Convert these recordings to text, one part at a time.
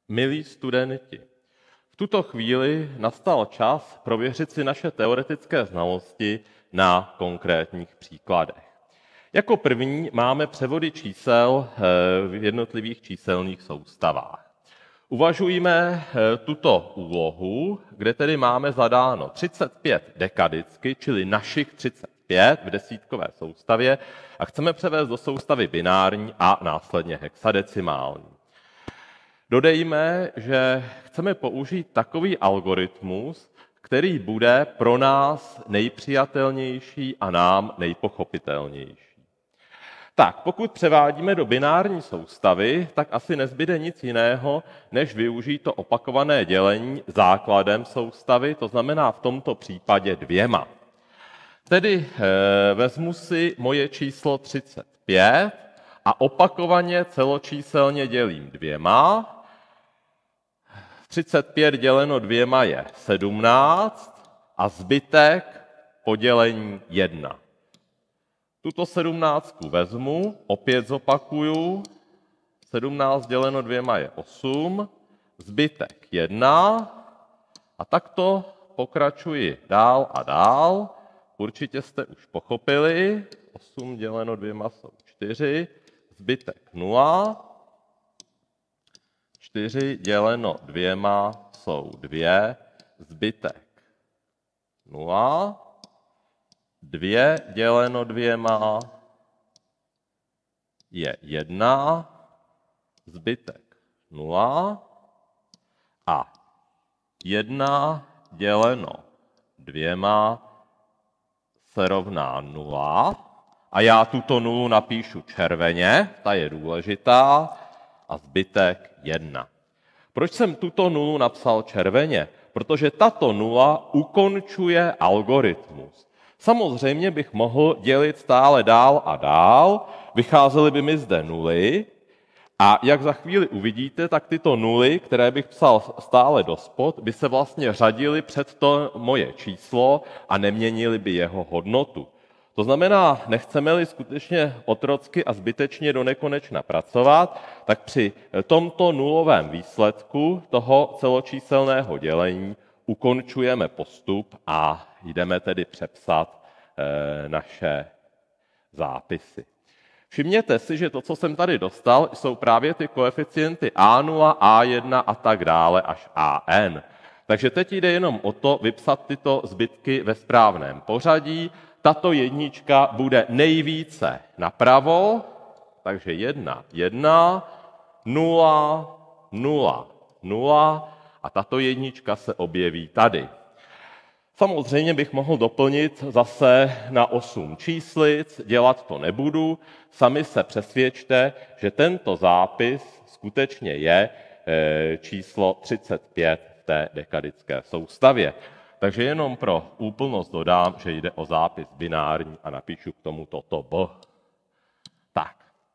Milí studenti, v tuto chvíli nastal čas prověřit si naše teoretické znalosti na konkrétních příkladech. Jako první máme převody čísel v jednotlivých číselných soustavách. Uvažujme tuto úlohu, kde tedy máme zadáno 35 dekadicky, čili našich 35 v desítkové soustavě, a chceme převést do soustavy binární a následně hexadecimální. Dodejme, že chceme použít takový algoritmus, který bude pro nás nejpřijatelnější a nám nejpochopitelnější. Tak, pokud převádíme do binární soustavy, tak asi nezbyde nic jiného, než využít to opakované dělení základem soustavy, to znamená v tomto případě 2. Tedy vezmu si moje číslo 35 a opakovaně celočíselně dělím 2. 35 děleno 2 je 17 a zbytek podělení 1. Tuto 17 vezmu, opět zopakuju, 17 děleno 2 je 8, zbytek 1 a takto pokračuji dál a dál. Určitě jste už pochopili, 8 děleno 2 jsou 4, zbytek 0, 4 děleno 2 jsou 2, zbytek 0, 2 děleno 2 je 1, zbytek 0 a 1 děleno 2 se rovná 0 a já tuto nulu napíšu červeně, ta je důležitá, a zbytek 1. Proč jsem tuto nulu napsal červeně? Protože tato nula ukončuje algoritmus. Samozřejmě bych mohl dělit stále dál a dál, vycházely by mi zde nuly a jak za chvíli uvidíte, tak tyto nuly, které bych psal stále dospod, by se vlastně řadily před to moje číslo a neměnily by jeho hodnotu. To znamená, nechceme-li skutečně otrocky a zbytečně do nekonečna pracovat, tak při tomto nulovém výsledku toho celočíselného dělení ukončujeme postup a jdeme tedy přepsat naše zápisy. Všimněte si, že to, co jsem tady dostal, jsou právě ty koeficienty A0, A1 a tak dále až AN. Takže teď jde jenom o to vypsat tyto zbytky ve správném pořadí. Tato jednička bude nejvíce napravo, takže 1, 1, 0, 0, 0 a tato jednička se objeví tady. Samozřejmě bych mohl doplnit zase na 8 číslic, dělat to nebudu. Sami se přesvědčte, že tento zápis skutečně je číslo 35 v té dekadické soustavě. Takže jenom pro úplnost dodám, že jde o zápis binární a napíšu k tomu toto B. Tak.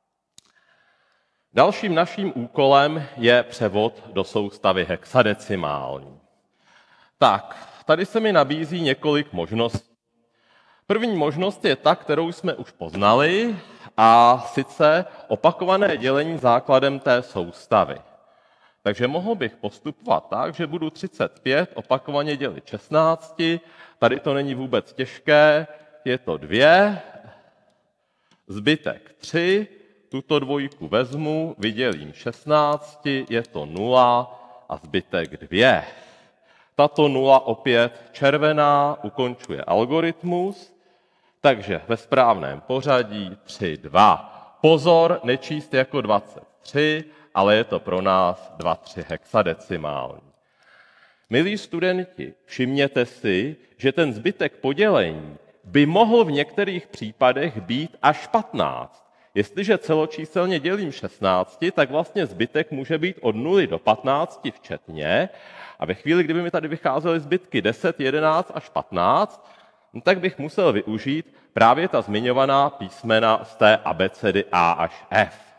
Dalším naším úkolem je převod do soustavy hexadecimální. Tak, tady se mi nabízí několik možností. První možnost je ta, kterou jsme už poznali, a sice opakované dělení základem té soustavy. Takže mohl bych postupovat tak, že budu 35 opakovaně dělit 16, tady to není vůbec těžké, je to 2, zbytek 3, tuto dvojku vezmu, vydělím 16, je to 0 a zbytek 2. Tato 0 opět červená ukončuje algoritmus, takže ve správném pořadí 3, 2. Pozor, nečíst jako 23, ale je to pro nás 2, 3 hexadecimální. Milí studenti, všimněte si, že ten zbytek podělení by mohl v některých případech být až 15. Jestliže celočíselně dělím 16, tak vlastně zbytek může být od 0 do 15 včetně. A ve chvíli, kdyby mi tady vycházely zbytky 10, 11 až 15, tak bych musel využít právě ta zmiňovaná písmena z té abecedy A až F.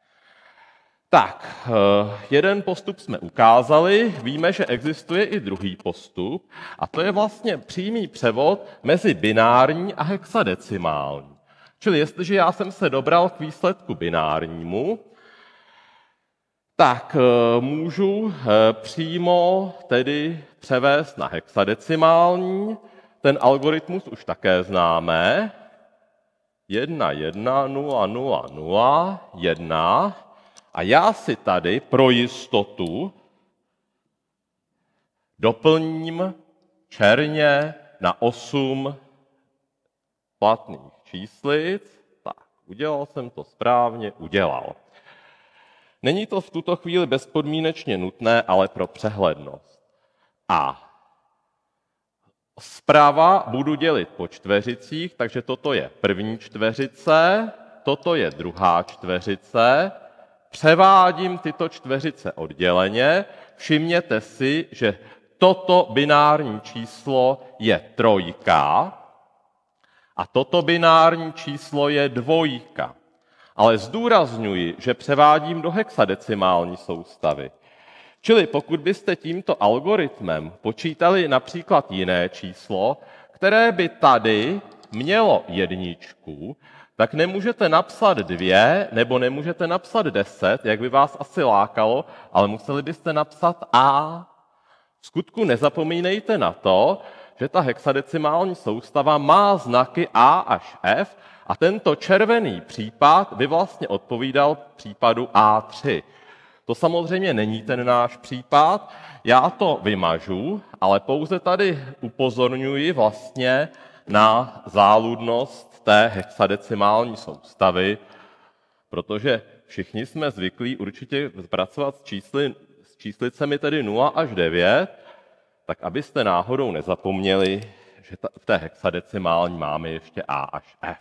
Tak, jeden postup jsme ukázali, víme, že existuje i druhý postup, a to je vlastně přímý převod mezi binární a hexadecimální. Čili jestliže já jsem se dobral k výsledku binárnímu, tak můžu přímo tedy převést na hexadecimální. Ten algoritmus už také známe. 1, 1, 0, 0, 0, 1. A já si tady pro jistotu doplním černě na 8 platných číslic. Tak, udělal jsem to správně, udělal. Není to v tuto chvíli bezpodmínečně nutné, ale pro přehlednost. A zprava budu dělit po čtveřicích, takže toto je první čtveřice, toto je druhá čtveřice. Převádím tyto čtveřice odděleně. Všimněte si, že toto binární číslo je 3 a toto binární číslo je 2. Ale zdůrazňuji, že převádím do hexadecimální soustavy. Čili pokud byste tímto algoritmem počítali například jiné číslo, které by tady mělo 1, tak nemůžete napsat 2 nebo nemůžete napsat 10, jak by vás asi lákalo, ale museli byste napsat A. V skutku nezapomínejte na to, že ta hexadecimální soustava má znaky A až F a tento červený případ by vlastně odpovídal případu A3. To samozřejmě není ten náš případ, já to vymažu, ale pouze tady upozorňuji vlastně na záludnost té hexadecimální soustavy, protože všichni jsme zvyklí určitě pracovat s číslicemi tedy 0 až 9, tak abyste náhodou nezapomněli, že v té hexadecimální máme ještě A až F.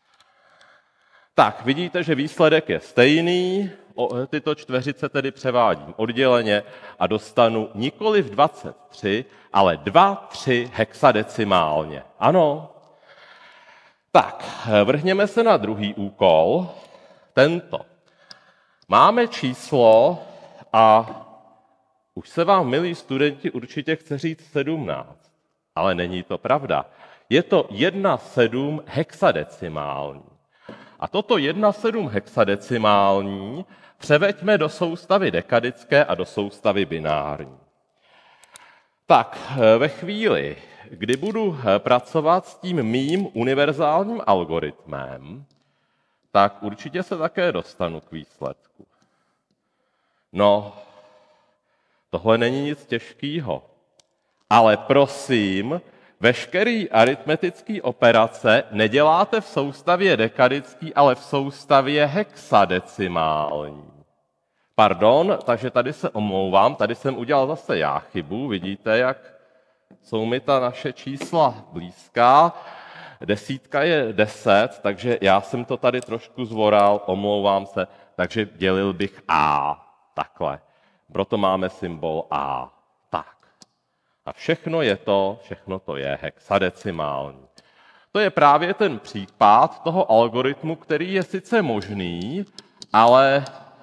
Tak, vidíte, že výsledek je stejný, tyto čtveřice tedy převádím odděleně a dostanu nikoliv 23, ale 2, 3 hexadecimálně. Ano. Tak, vrhněme se na druhý úkol, tento. Máme číslo a už se vám, milí studenti, určitě chce říct 17, ale není to pravda. Je to 1,7 hexadecimální. A toto 1,7 hexadecimální převeďme do soustavy dekadické a do soustavy binární. Tak, ve chvíli, kdy budu pracovat s tím mým univerzálním algoritmem, tak určitě se také dostanu k výsledku. No, tohle není nic těžkého. Ale prosím, veškerý aritmetický operace neděláte v soustavě dekadický, ale v soustavě hexadecimální. Pardon, takže tady se omlouvám, tady jsem udělal zase já chybu, vidíte, jak jsou mi ta naše čísla blízká. 10 je 10, takže já jsem to tady trošku zvoral, omlouvám se, takže dělil bych A, takhle. Proto máme symbol A, tak. A všechno to je hexadecimální. To je právě ten případ toho algoritmu, který je sice možný, ale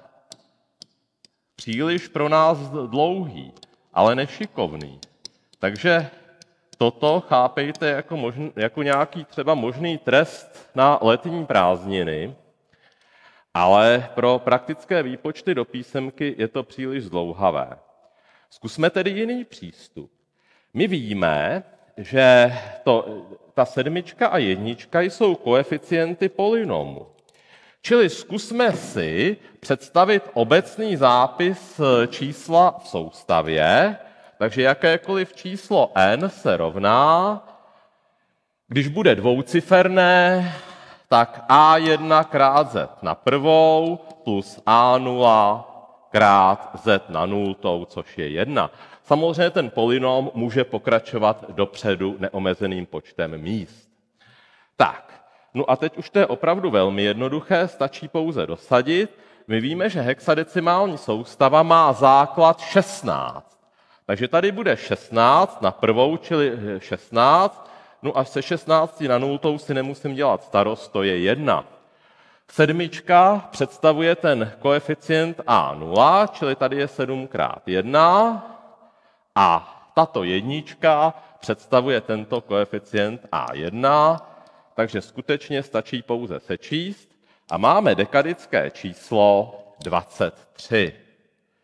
příliš pro nás dlouhý, ale nešikovný. Takže toto chápejte jako nějaký třeba možný trest na letní prázdniny, ale pro praktické výpočty do písemky je to příliš zdlouhavé. Zkusme tedy jiný přístup. My víme, že ta 7 a 1 jsou koeficienty polynomu. Čili zkusme si představit obecný zápis čísla v soustavě, takže jakékoliv číslo n se rovná, když bude dvouciferné, tak a1 krát z na prvou plus a0 krát z na nultou, což je 1. Samozřejmě ten polynom může pokračovat dopředu neomezeným počtem míst. Tak, no a teď už to je opravdu velmi jednoduché, stačí pouze dosadit. My víme, že hexadecimální soustava má základ 16. Takže tady bude 16 na prvou, čili 16, no až se 16 na nultou si nemusím dělat starost, to je 1. 7 představuje ten koeficient A0, čili tady je 7 krát 1 a tato 1 představuje tento koeficient A1, takže skutečně stačí pouze sečíst a máme dekadické číslo 23.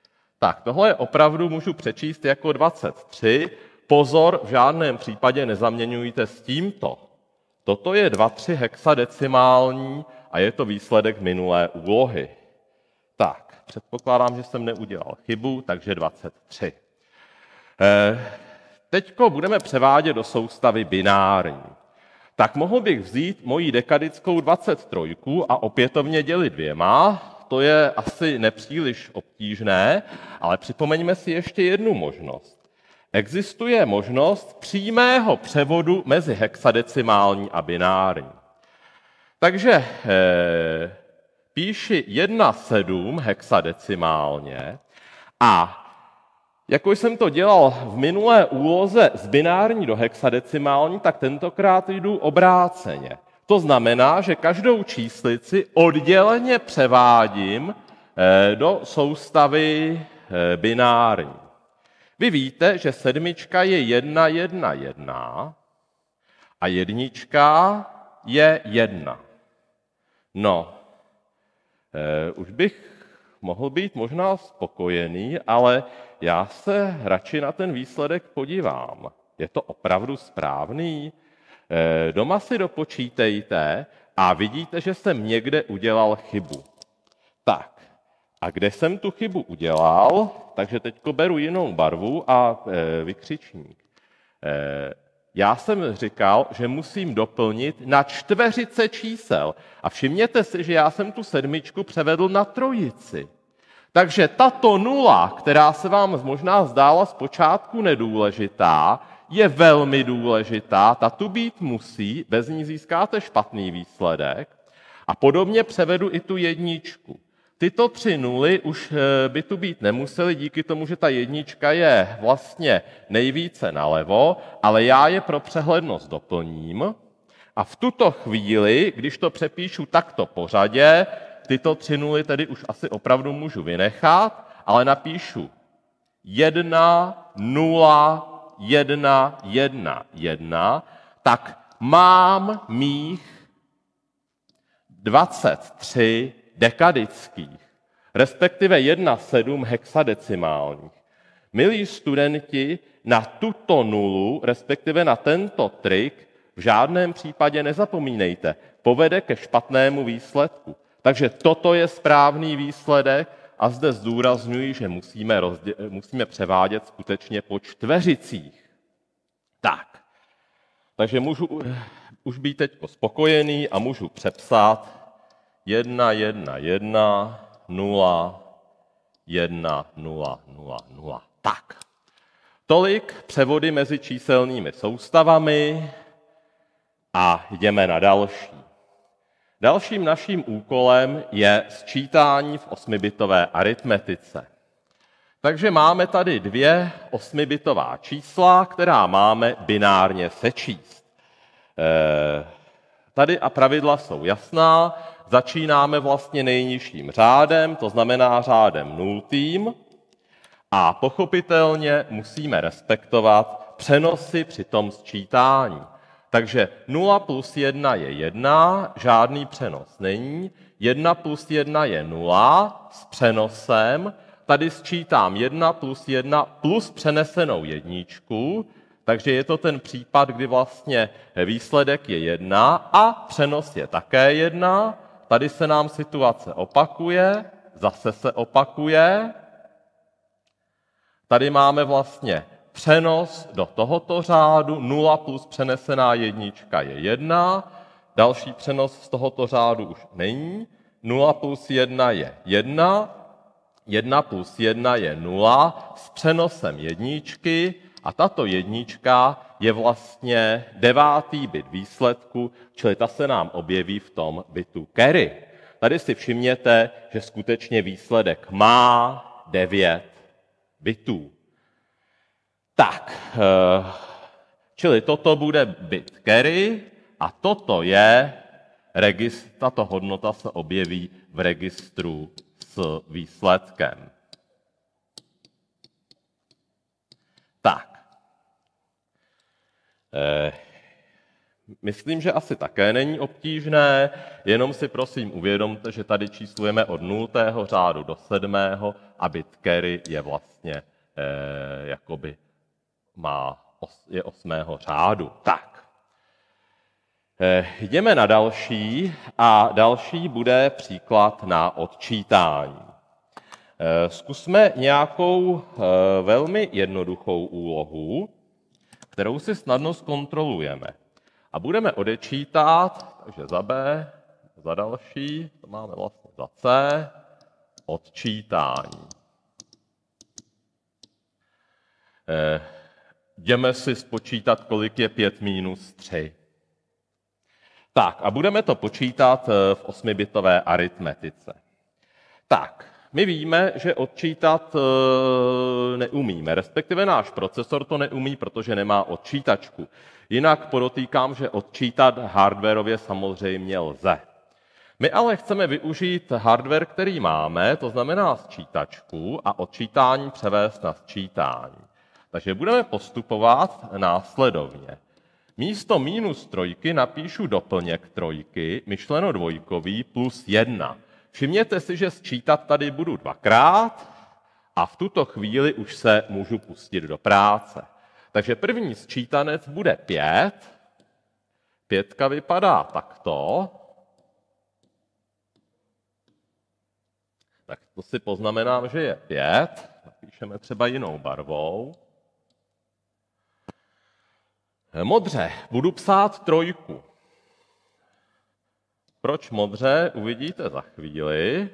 Tak, tohle opravdu můžu přečíst jako 23. Pozor, v žádném případě nezaměňujte s tímto. Toto je 2,3 hexadecimální a je to výsledek minulé úlohy. Tak, předpokládám, že jsem neudělal chybu, takže 23. Teďko budeme převádět do soustavy binární. Tak mohl bych vzít moji dekadickou 23 a opětovně dělit 2. To je asi nepříliš obtížné, ale připomeňme si ještě jednu možnost. Existuje možnost přímého převodu mezi hexadecimální a binární. Takže píši 1,7 hexadecimálně a jako jsem to dělal v minulé úloze z binární do hexadecimální, tak tentokrát jdu obráceně. To znamená, že každou číslici odděleně převádím do soustavy binární. Vy víte, že 7 je 1, 1, 1 a 1 je 1. No, už bych mohl být možná spokojený, ale já se radši na ten výsledek podívám. Je to opravdu správný? Doma si dopočítejte a vidíte, že jsem někde udělal chybu. Tak, a kde jsem tu chybu udělal, takže teďko beru jinou barvu a vykřičník. Já jsem říkal, že musím doplnit na čtveřice čísel. A všimněte si, že já jsem tu 7 převedl na 3. Takže tato 0, která se vám možná zdála zpočátku nedůležitá, je velmi důležitá, ta tu být musí, bez ní získáte špatný výsledek. A podobně převedu i tu 1. Tyto 3 nuly už by tu být nemusely, díky tomu, že ta 1 je vlastně nejvíce nalevo, ale já je pro přehlednost doplním. A v tuto chvíli, když to přepíšu takto po řadě, tyto 3 nuly tedy už asi opravdu můžu vynechat, ale napíšu 1, 0, 1, 1, 1, tak mám mých 23 dekadických, respektive 1,7 hexadecimálních. Milí studenti, na tuto nulu, respektive na tento trik, v žádném případě nezapomínejte, povede ke špatnému výsledku. Takže toto je správný výsledek a zde zdůrazňuji, že musíme převádět skutečně po čtveřicích. Tak, takže můžu už být teď spokojený a můžu přepsat 1, 1, 1, 0, 1, 0, 0, 0. Tak, tolik převody mezi číselnými soustavami a jdeme na další. Dalším naším úkolem je sčítání v 8bitové aritmetice. Takže máme tady 2 8bitová čísla, která máme binárně sečíst. Tady a pravidla jsou jasná. Začínáme vlastně nejnižším řádem, to znamená řádem 0. A pochopitelně musíme respektovat přenosy při tom sčítání. Takže 0 plus 1 je 1, žádný přenos není. 1 plus 1 je 0 s přenosem. Tady sčítám 1 plus 1 plus přenesenou 1. Takže je to ten případ, kdy vlastně výsledek je 1 a přenos je také 1. Tady se nám situace opakuje, zase se opakuje. Tady máme vlastně přenos do tohoto řádu, 0 plus přenesená 1 je 1, další přenos z tohoto řádu už není, 0 plus 1 je 1, 1 plus 1 je 0 s přenosem 1 a tato 1 je vlastně 9. bit výsledku, čili ta se nám objeví v tom bitu carry. Tady si všimněte, že skutečně výsledek má 9 bitů. Tak, čili toto bude bit carry a toto je tato hodnota se objeví v registru s výsledkem. Tak. Myslím, že asi také není obtížné, jenom si prosím uvědomte, že tady číslujeme od 0. řádu do 7. a bit carry je vlastně jakoby je 8. řádu. Tak. Jdeme na další a další bude příklad na odčítání. Zkusme nějakou velmi jednoduchou úlohu, kterou si snadno zkontrolujeme. A budeme odečítat, takže za B, za další, to máme vlastně za C, odčítání. Jdeme si spočítat, kolik je 5 minus 3. Tak, a budeme to počítat v 8bitové aritmetice. Tak, my víme, že odčítat neumíme, respektive náš procesor to neumí, protože nemá odčítačku. Jinak podotýkám, že odčítat hardwarově samozřejmě lze. My ale chceme využít hardware, který máme, to znamená sčítačku, a odčítání převést na sčítání. Takže budeme postupovat následovně. Místo minus 3 napíšu doplněk 3, myšleno dvojkový, plus 1. Všimněte si, že sčítat tady budu 2krát a v tuto chvíli už se můžu pustit do práce. Takže první sčítanec bude 5. 5 vypadá takto. Tak to si poznamenám, že je 5. Napíšeme třeba jinou barvou. Modře, budu psát 3. Proč modře, uvidíte za chvíli.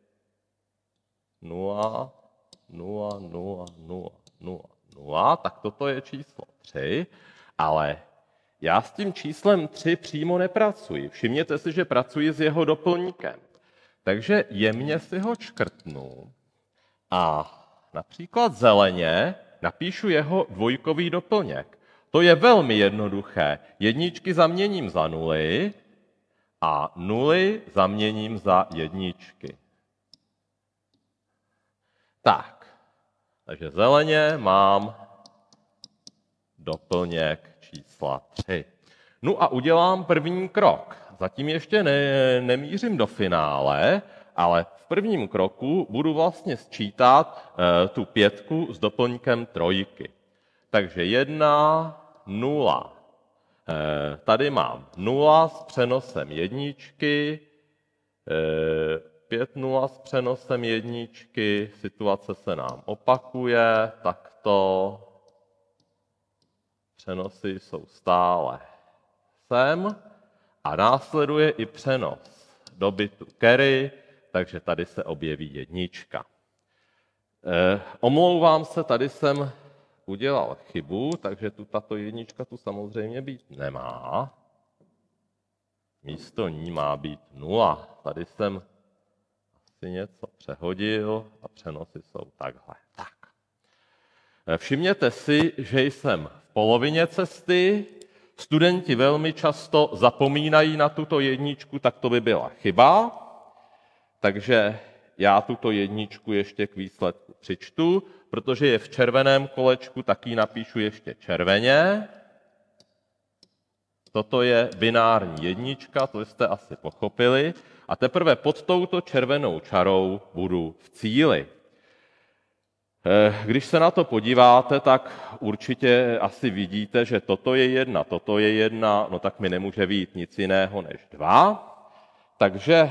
0, 0, 0, 0, 0, 0, tak toto je číslo 3, ale já s tím číslem 3 přímo nepracuji. Všimněte si, že pracuji s jeho doplňkem. Takže jemně si ho škrtnu a například zeleně napíšu jeho dvojkový doplněk. To je velmi jednoduché. Jedničky zaměním za nuly a nuly zaměním za jedničky. Tak, takže zeleně mám doplněk čísla 3. No a udělám první krok. Zatím ještě nemířím do finále, ale v prvním kroku budu vlastně sčítat tu 5 s doplňkem 3. Takže 1, 0. Tady mám 0 s přenosem jedničky, 5 0 s přenosem jedničky, situace se nám opakuje, takto přenosy jsou stále sem a následuje i přenos do bitu carry, takže tady se objeví jednička. Omlouvám se, tady jsem udělal chybu, takže tato jednička tu samozřejmě být nemá. Místo ní má být 0. Tady jsem asi něco přehodil a přenosy jsou takhle. Tak. Všimněte si, že jsem v polovině cesty. Studenti velmi často zapomínají na tuto jedničku, tak to by byla chyba. Takže já tuto jedničku ještě k výsledku přičtu, protože je v červeném kolečku, tak ji napíšu ještě červeně. Toto je binární jednička, to jste asi pochopili. A teprve pod touto červenou čarou budu v cíli. Když se na to podíváte, tak určitě asi vidíte, že toto je 1, toto je 1, no tak mi nemůže být nic jiného než 2. Takže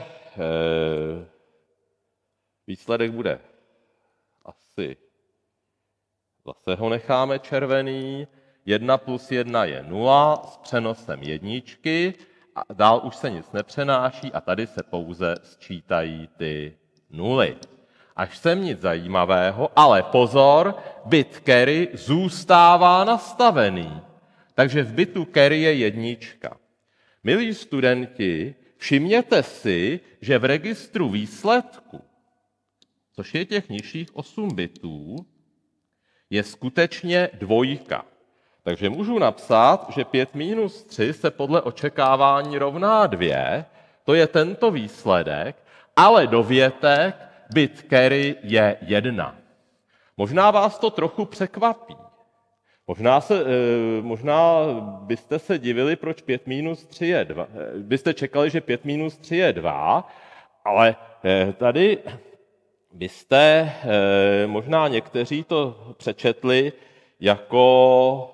výsledek bude asi, zase ho necháme červený, 1 plus 1 je 0 s přenosem jedničky a dál už se nic nepřenáší a tady se pouze sčítají ty nuly. Až sem nic zajímavého, ale pozor, bit carry zůstává nastavený. Takže v bitu carry je jednička. Milí studenti, všimněte si, že v registru výsledku, což je těch nižších 8 bitů, je skutečně 2. Takže můžu napsat, že 5 minus 3 se podle očekávání rovná 2, to je tento výsledek, ale dovětek bit carry je 1. Možná vás to trochu překvapí, Možná byste se divili, proč 5 minus 3 je 2. Byste čekali, že 5 minus 3 je 2, ale tady byste možná někteří to přečetli jako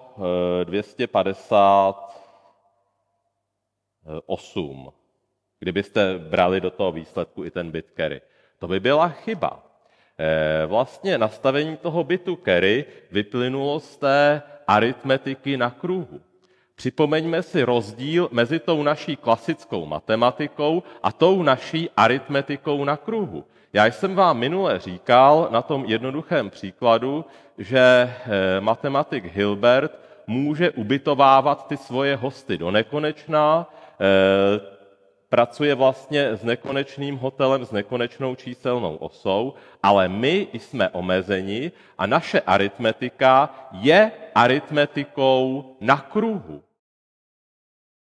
258, kdybyste brali do toho výsledku i ten bit carry. To by byla chyba. Vlastně nastavení toho bitu carry vyplynulo z té aritmetiky na kruhu. Připomeňme si rozdíl mezi tou naší klasickou matematikou a tou naší aritmetikou na kruhu. Já jsem vám minule říkal na tom jednoduchém příkladu, že matematik Hilbert může ubytovávat ty svoje hosty do nekonečna, pracuje vlastně s nekonečným hotelem, s nekonečnou číselnou osou, ale my jsme omezeni a naše aritmetika je aritmetikou na kruhu.